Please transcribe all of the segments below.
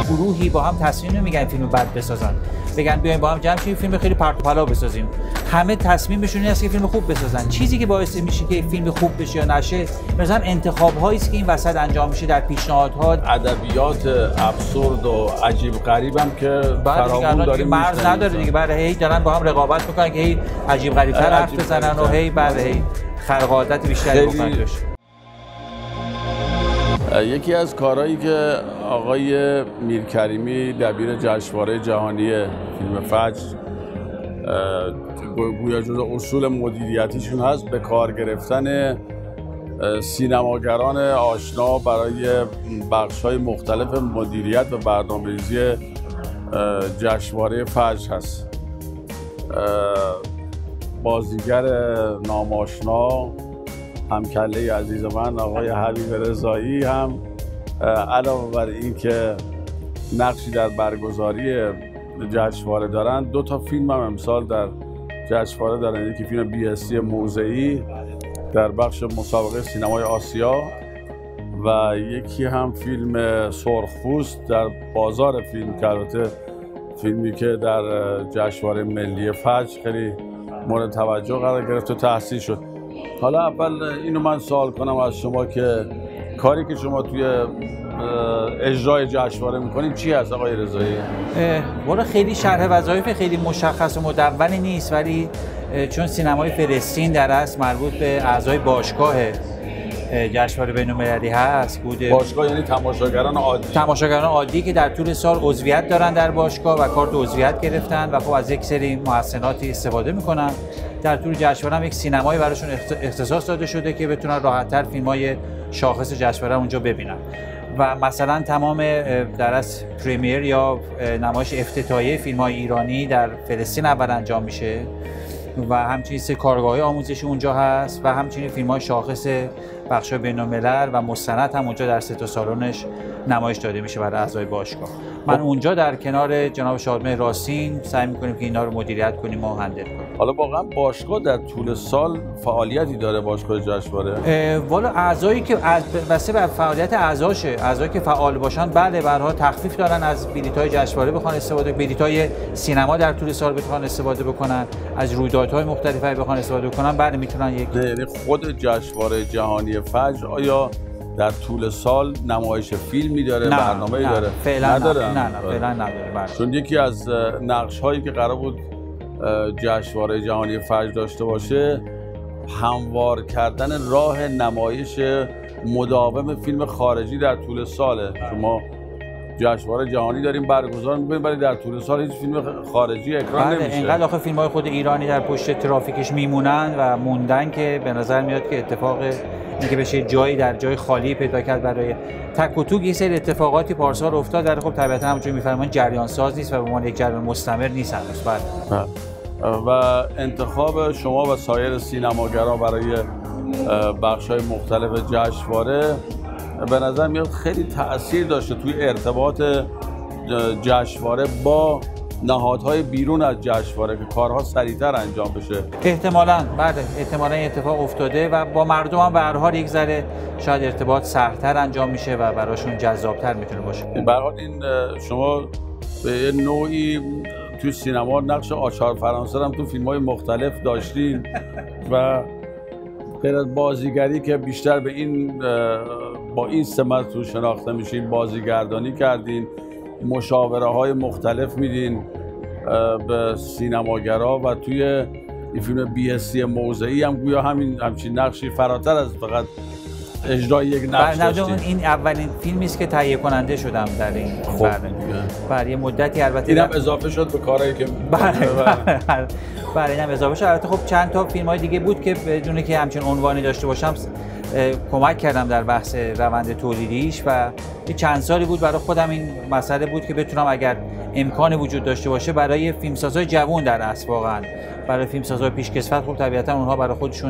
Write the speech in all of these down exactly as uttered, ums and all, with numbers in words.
گروهی با هم تصمیم نمیگیرن فیلم بد بسازن، بگن بیایم با هم جمع شیم فیلم خیلی پرت و پلا بسازیم. همه تصمیمشون این است که فیلم خوب بسازن. چیزی که باعث میشه که فیلم خوب بشه یا نشه مثلا انتخاب‌هایی است که این وسط انجام میشه در پیشنهادها. ادبیات ابسورد و عجیب غریبم که فراوون داریم، مرز نداره دیگه. برای هی دارن با هم رقابت میکنن که هی عجیب غریب‌تر حرف بزنن و هی برای خلق عادت بیشتری بکنن. یکی از کارهایی که آقای میرکریمی دبیر جشنواره جهانی فیلم فجر گویا جزو اصول مدیریتیشون هست، به کار گرفتن سینماگران آشنا برای بخش‌های مختلف مدیریت و برنامه‌ریزی جشنواره فجر هست. بازیگر ناماشنا همکله عزیز من آقای حبیب رضایی هم علاوه بر این که نقشی در برگزاری جشنواره دارن، دو تا فیلم هم امسال در جشنواره دارن. یکی فیلم بی اس موضعی در بخش مسابقه سینمای آسیا و یکی هم فیلم سرخپوست در بازار فیلم که البته فیلمی که در جشنواره ملی فجر خیلی مورد توجه قرار گرفت و تحصیل شد. حالا اول اینو من سوال کنم از شما که کاری که شما توی اجرای جشنواره میکنید چی هست آقای رضایی؟ والا خیلی شرح وظایف خیلی مشخص و مدونی نیست، ولی چون سینمای فلسطین در اصل مربوط به اعضای باشگاه جشنواره بین‌المللی هست بوده. باشگاه یعنی تماشاگران عادی. تماشاگران عادی که در طول سال عضویت دارن در باشگاه و کارت عضویت گرفتن و خب از یک سری محسناتی استفاده میکنن. در طول جشنواره هم یک سینمایی براشون اختصاص داده شده که بتونن راحت‌تر فیلم‌های شاخص جشنواره اونجا ببینن. و مثلا تمام در اصل پریمیر یا نمایش افتتاحیه فیلم‌های ایرانی در فلسطین اول انجام میشه و همچنین سه کارگاه‌های آموزشی اونجا هست و همچنین فیلم‌های شاخص بخش بین‌الملل و مستند هم اونجا در سه تا سالنش نمایش داده میشه برای اعضای باشگاه. من اونجا در کنار جناب شادمهر راستین سعی می‌کنیم که اینا رو مدیریت کنیم و هندل کنیم. حالا واقعا باشگاه در طول سال فعالیتی داره باشگاه جشنواره؟ والا اعضایی که واسه به فعالیت اعضاشه، اعضایی که فعال باشن بله به هر حال تخفیف دارن، از بلیط‌های جشنواره بخوان استفاده، بلیط‌های سینما در طول سال بخوان استفاده بکنن، از رویدادهای مختلفی بخوان استفاده بکنن، بله میتونن یک یعنی خود جشنواره جهانی فجر آیا در طول سال نمایش فیلمی داره، برنامه‌ای داره؟ فعلا نداره. نه نه فعلا نداره. بله. چون یکی از نقش‌هایی که قرار بود جشنواره جهانی فجر داشته باشه هموار کردن راه نمایش مداوم فیلم خارجی در طول ساله. شما جشنواره جهانی داریم برگزار می‌کنیم ولی در طول سال هیچ فیلم خارجی اکران بله نمیشه. اینقدر آخه فیلم‌های خود ایرانی در پشت ترافیکش میمونن و موندن که به نظر میاد که اتفاق اینکه بشه جایی در جای خالی پیدا کرد برای تک و توک. یه سری اتفاقاتی پارسال افتاد در خب طبیعتا همونجوری می‌فرمایید جریان ساز نیست و به عنوان یک جریان مستمر نیست هنوز. بله. و انتخاب شما و سایر سینماگران برای بخش‌های مختلف جشنواره به نظر میاد خیلی تأثیر داشته توی ارتباط جشنواره با نهادهای بیرون از جشنواره که کارها سریعتر انجام بشه. احتمالاً بله احتمالاً این اتفاق افتاده و با مردم هم به هر حال یک ذره شاید ارتباط سخت‌تر انجام میشه و براشون جذاب‌تر میتونه باشه. به هر حال این شما به یه نوعی توی سینما نقش آچار فرانسه هم تو فیلم‌های مختلف داشتین و غیر از بازیگری که بیشتر به این با این سمت تو شناخته میشین، بازیگردانی کردین، مشاوره های مختلف میدین به سینماگرا و توی این فیلم بی اسی موضعی هم گویا همین همچین نقشی فراتر از فقط اجرای یک نقش داشتین. این اولین فیلمی است که تهیه کننده شدم در این برنامه. بله یه مدتی البته اینم اضافه شد به کارهایی که بله بله اینم اضافه شد. البته خب چند تا فیلم‌های دیگه بود که بدون که همچین عنوانی داشته باشم کمک کردم در بحث روند تولیدیش و چند سالی بود برای خودم این مسئله بود که بتونم اگر امکان وجود داشته باشه برای فیلمسازهای جوان در اصل واقعا برای فیلمسازهای پیشکسوت خب طبیعتا اونها برای خودشون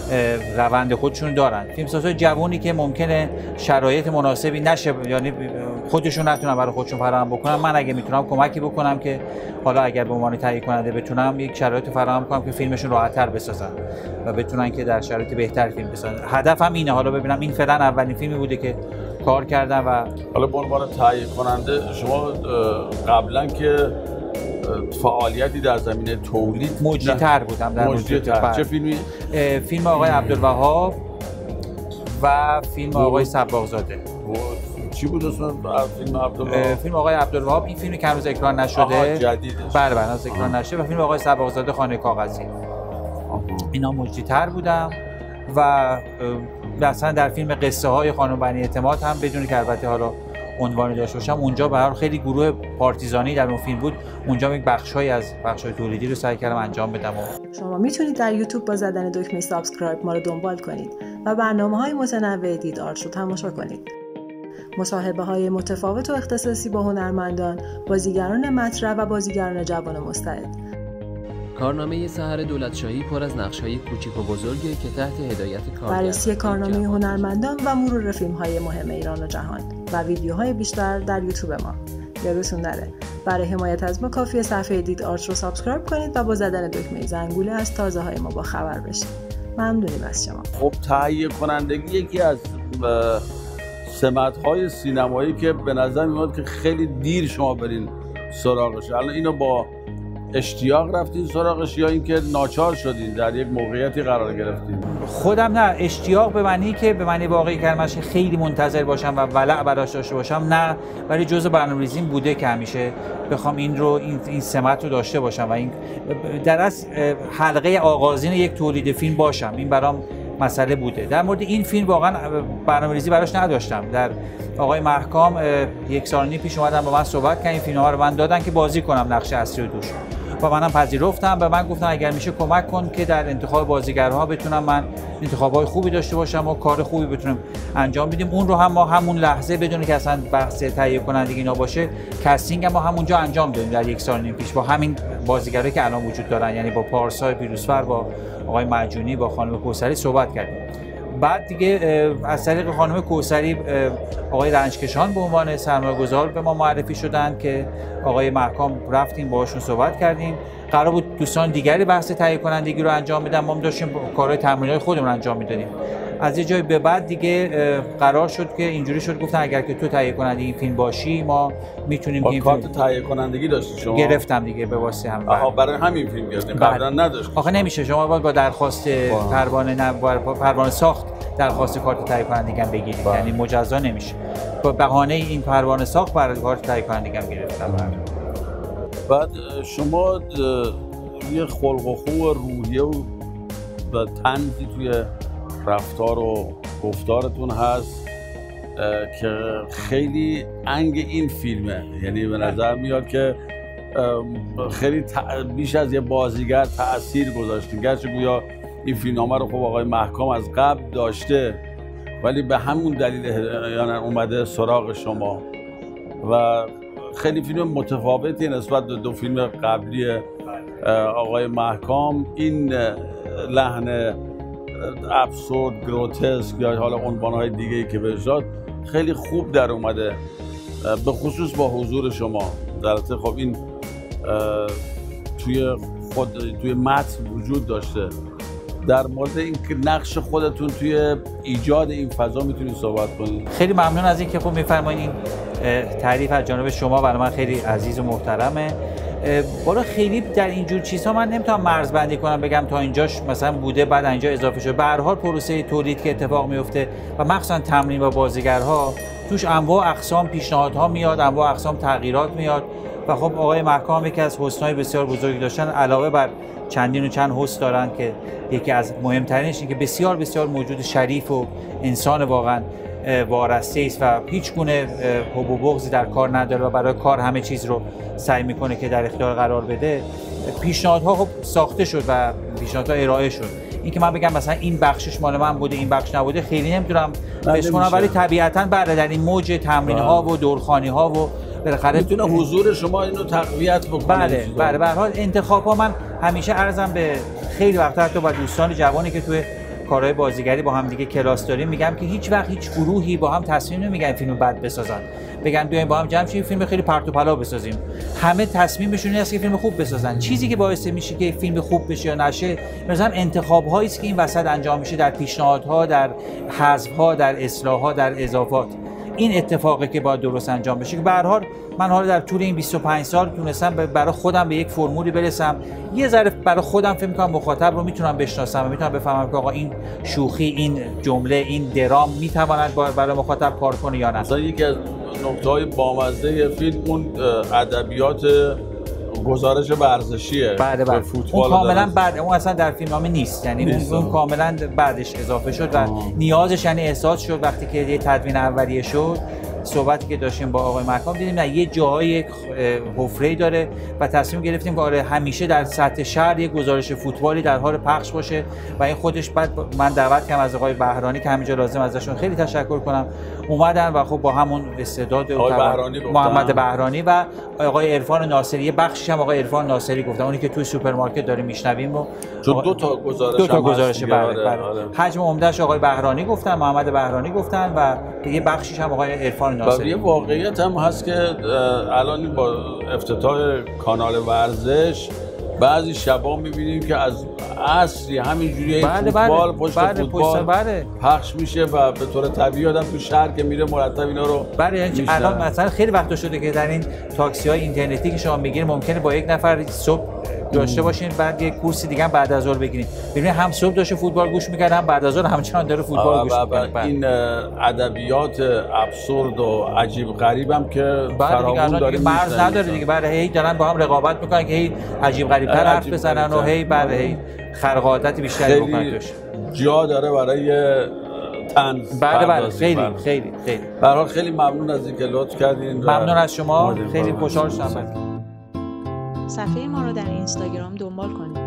روند خودشون دارن. فیلمسازهای جوانی که ممکنه شرایط مناسبی نشه یعنی خودشون نتونن برای خودشون فراهم بکنن، من اگه میتونم کمکی بکنم که حالا اگر به عنوان تهیه کننده بتونم یک شرایط فراهم کنم که فیلمشون راحت‌تر بسازن و بتونن که در شرایط بهتر فیلم بسازن. هدفم اینه. حالا ببینم این فعلا اولین فیلمی بوده که کار کردن. و حالا به عنوان تهیه کننده شما قبلا که فعالیتی در زمینه تولید مجری‌تر بودم در مجری‌تر. چه فیلمی؟ فیلم آقای عبدالوهاب و فیلم آقای صباغزاده. چی بود اسم فیلم عبدالوهاب؟ فیلم آقای عبدالوهاب، این فیلمی که هنوز اکران نشده. جدیدش. بله بله هنوز اکران نشده. و فیلم آقای صباغزاده خانه کاغذی. اینا مجری‌تر بودم و مثلا در فیلم قصه های خانم بنی اعتماد هم بدون که البته حالا عنوانی داشته باشم، اونجا به هر خیلی گروه پارتیزانی در اون فیلم بود، اونجا یک بخش‌هایی از بخش‌های تولیدی رو سعی کردم انجام بدم. شما میتونید در یوتیوب با زدن دکمه سابسکرایب ما رو دنبال کنید و برنامه‌های متنوع دید آرت رو تماشا کنید. مصاحبه‌های متفاوت و اختصاصی با هنرمندان، بازیگران مطرح و بازیگران جوان مستعد. کارنامه سحر دولتشاهی پر از نقش‌های کوچیک و بزرگی که تحت هدایت کارگر بررسی کارنامه هنرمندان و مرور فیلم‌های مهم ایران و جهان و ویدیوهای بیشتر در یوتیوب ما. یادتون نره برای حمایت از ما کافیه صفحه دید آرت رو سابسکرایب کنید و با زدن دکمه زنگوله از تازه‌های ما با خبر بشید. ممنونیم از شما. خب تهیه کنندگی یکی از سمت‌های سینمایی که به نظر میاد که خیلی دیر شما برین سراغش. الان اینو با اشتیاق رفتین سراغش یا اینکه ناچار شدین در یک موقعیتی قرار گرفتین؟ خودم نه، اشتیاق به معنی که به معنی واقعی کلمش خیلی منتظر باشم و ولع براش داشته باشم نه، ولی جزء برنامه‌ریزیم بوده که همیشه بخوام این رو این این سمت رو داشته باشم و این در اصل حلقه آغازین یک تولید فیلم باشم. این برام مسئله بوده. در مورد این فیلم واقعا برنامه‌ریزی براش نداشتم. در آقای محکام یک سال و نیم پیش اومدن با من صحبت کردن، این فیلم‌ها رو من دادن که بازی کنم نقش اصلی رو توش. و منم پذیرفتم. به من گفتن اگر میشه کمک کن که در انتخاب بازیگرها بتونم من انتخابای خوبی داشته باشم و کار خوبی بتونم انجام بدیم. اون رو هم ما همون لحظه بدون که اصلا بحث تهیه کنندگی اینا باشه، کاستینگ ما همونجا انجام دادیم در یک سال و نیم پیش با همین بازیگرایی که الان وجود دارن، یعنی با پارسا پیروزفر، با آقای معجونی، با خانم کوثری صحبت کردیم. بعد دیگه از طریق خانم کوثری آقای رنجکشان به عنوان سرمایه‌گذار به ما معرفی شدند که آقای محکام رفتیم باهاشون صحبت کردیم. قرار بود دوستان دیگری بحث تهیه کنندگی رو انجام بدن، ما داشتیم کارهای تمرینات خودمون انجام میدادیم. از یه جای به بعد دیگه قرار شد که اینجوری شد گفتن اگر که تو تهیه کننده این فیلم باشی ما میتونیم با این کارت فیلم تهیه کنندگی داشتی شما؟ گرفتم دیگه به واسطه هم. آها برای همین فیلم گرفتیم، قبلا نداشت. آخه نمیشه شما باید با درخواست پروانه نه پروانه ساخت درخواست کارت تهیه کنندگی هم بگیرید، یعنی مجزا نمیشه. با بهانه این پروانه ساخت برای کارت تهیه کنندگی هم گرفتم. بعد شما یه خلق و خو و روحیه و طنزی توی رفتار و گفتارتون هست که خیلی انگ این فیلمه، یعنی به نظر میاد که خیلی بیش از یه بازیگر تأثیر گذاشتین. گرچه گویا این فیلمنامه رو خب آقای محکام از قبل داشته ولی به همون دلیل یعنی اومده سراغ شما و خیلی فیلم متفاوتی نسبت به دو فیلم قبلی آقای محکام. این لحن ابسورد، گروتسک یا حالا عنوان‌های دیگه‌ای که بهش داد خیلی خوب در اومده، به خصوص با حضور شما. البته خب این توی خود توی متن وجود داشته. در مورد این نقش خودتون توی ایجاد این فضا میتونید صحبت کنید؟ خیلی ممنون از اینکه خب میفرمایید. این تعریف از جانب شما برای من خیلی عزیز و محترمه. بالا خیلی در اینجور چیزها من نمیتونم مرزبندی کنم بگم تا اینجاش مثلا بوده بعد اینجا اضافه شده. به هر حال پروسه تولید که اتفاق میفته و مخصوصا تمرین با بازیگرها توش انواع اقسام پیشنهادها میاد، انواع اقسام تغییرات میاد و خب آقای محکام یکی از حسن‌های بسیار بزرگی داشتن، علاوه بر چندین و چند حسن دارن که یکی از مهمترینش اینه که بسیار بسیار موجود شریف و انسان واقعا وارسته است و هیچ گونه حب و بغضی در کار نداره و برای کار همه چیز رو سعی میکنه که در اختیار قرار بده. پیشنهادها خب ساخته شد و پیشنهادها ارائه شد. این که من بگم مثلا این بخشش مال من بوده این بخش نبوده خیلی نمیدونم بهش کنم، ولی طبیعتاً بعد در این موج تمرین ها و دورخوانی ها و بالاخره میتونه حضور شما اینو تقویت بکنه. بله بله. به هر حال انتخاب ها من همیشه عرضم به خیلی وقتا حتی با دوستان جوانی که توی کارهای بازیگری با هم دیگه کلاس داریم میگم که هیچ وقت هیچ گروهی با هم تصمیم نمیگیرن فیلم بد بسازن، بگن بیایم با هم جمع شیم فیلم خیلی پرت و پلا بسازیم. همه تصمیمشون این است که فیلم خوب بسازن. چیزی که باعث میشه که فیلم خوب بشه یا نشه مثلا انتخاب هایی است که این وسط انجام میشه، در پیشنهادها، در حذف ها، در اصلاح ها، در اضافات. این اتفاقی که باید درست انجام بشه که به هر حال من حالا در طول این بیست و پنج سال تونستم برای خودم به یک فرمولی برسم، یه ذره برای خودم فکر می‌کنم مخاطب رو میتونم بشناسم و میتونم بفهمم که آقا این شوخی، این جمله، این درام میتواند برای مخاطب کار کنه یا نه. مثلا یکی از نکته‌های بامزه فیلم اون ادبیات گزارش ورزشیه. بله بله. اون کاملا بعد، اون اصلا در فیلمنامه نیست، یعنی نیست. اون کاملا بعدش اضافه شد و آه. نیازش یعنی احساس شد وقتی که یه تدوین اولیه شد. صحبتی که داشتیم با آقای مکام دیدیم نه یه جاهای حفره‌ای داره و تصمیم گرفتیم که آره همیشه در سطح شهر یه گزارش فوتبالی در حال پخش باشه و این خودش بعد من دعوت کردم از آقای بهرانی که همینجا لازم ازشون خیلی تشکر کنم اومدن و خب با همون استعداد محمد بهرانی و آقای عرفان ناصری، یه بخشش هم آقای عرفان ناصری گفتن، اونی که توی سوپرمارکت داریم میشنویم و چون دو تا گزارش دو تا گزارش بله بله. حجم عمده‌اش آقای بهرانی گفتن، محمد بهرانی گفتن و یه بخشش هم آقای عرفان ناصری. یه واقعیت هم هست که الان با افتتاح کانال ورزش بعضی شبا می‌بینیم که از اصلی همینجوری بله فوتبال بله پشت بله فوتبال بله. پخش میشه و به طور طبیعی آدم تو شهر که میره مرتب اینا رو بله. یعنی الان مثلا خیلی وقت شده که در این تاکسی‌های اینترنتی که شما میگیرید ممکنه با یک نفر صبح داشته باشین بعد یک کورس دیگه هم بعد از ظهر بگیرین، ببینید هم صبح داشته فوتبال گوش می‌کنه هم بعد از ظهر همچنان داره فوتبال گوش می‌کنه. این ادبیات ابسورد و عجیب غریب هم که فراوون داره، مرز نداره دیگه. بله هی دارن با هم رقابت می‌کنن که هی عجیب غریب‌تر حرف بزنن و هی بله هی خرق عادت بیشتری بکنن توش. جا داره برای طنز. بله بله خیلی خیلی خیلی. به هر حال خیلی ممنون از اینکه لطف کردین. ممنون از شما، خیلی خوشحال شدم. صفحه ما رو در اینستاگرام دنبال کنید